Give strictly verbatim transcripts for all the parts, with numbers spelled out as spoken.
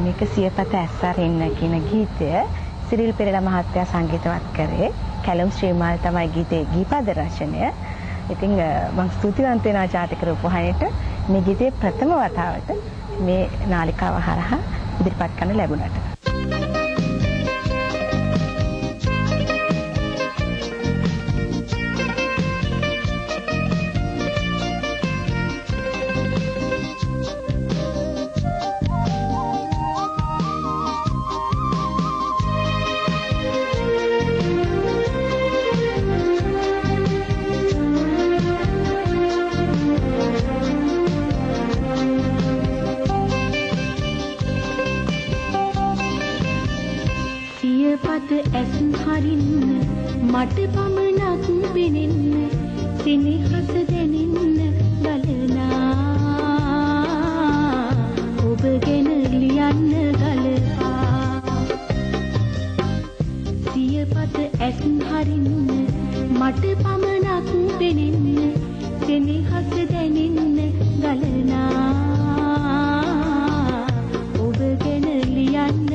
මේක සියපත ඇස්සරින්න කියන ගීතය සිරිල් පෙරේරා මහත්තයා සංගීතවත් කරේ. කැලුම් ශ්‍රීමාල් තමයි ගීතේ ගීපද රචනය. ඉතින් මම ස්තුතිවන්ත වෙනවා ජාතික රූපවාහිනියට මේ ගීතේ ප්‍රථම වතාවට මේ නාලිකාව හරහා ඉදිරිපත් කරන්න ලැබුණාට. මට පමණක් වෙනෙන්න සෙනෙහස දැනෙන්න ගලනා ඔබ ගැන ලියන්න ගලපා සියපත ඇසින් හරින්න මට පමණක් වෙනෙන්න සෙනෙහස දැනෙන්න ගලනා ඔබ ගැන ලියන්න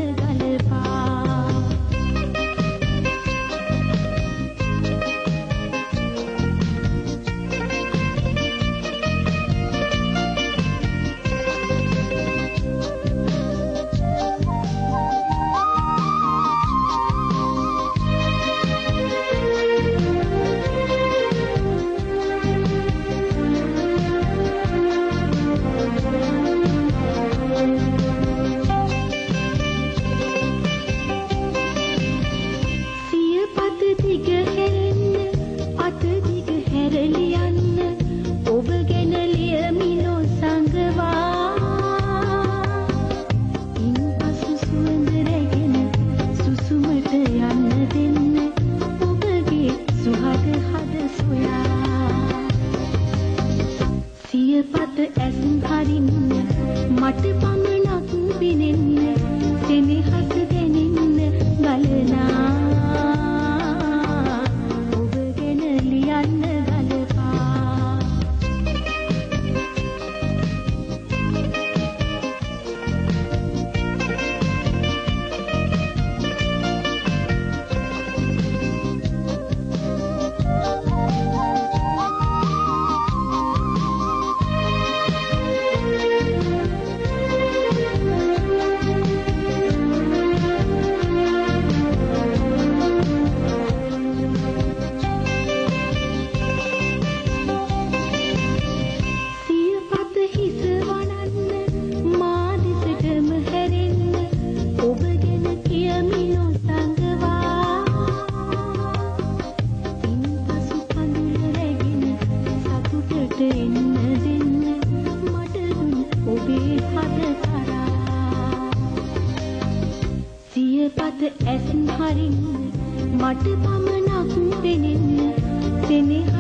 ඇසින් හරින්න මට පමණක් වෙනෙන්න සෙනෙහ